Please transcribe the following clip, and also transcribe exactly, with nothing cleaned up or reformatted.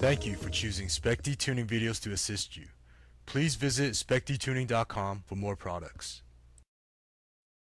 Thank you for choosing Specdtuning videos to assist you. Please visit Specdtuning dot com for more products.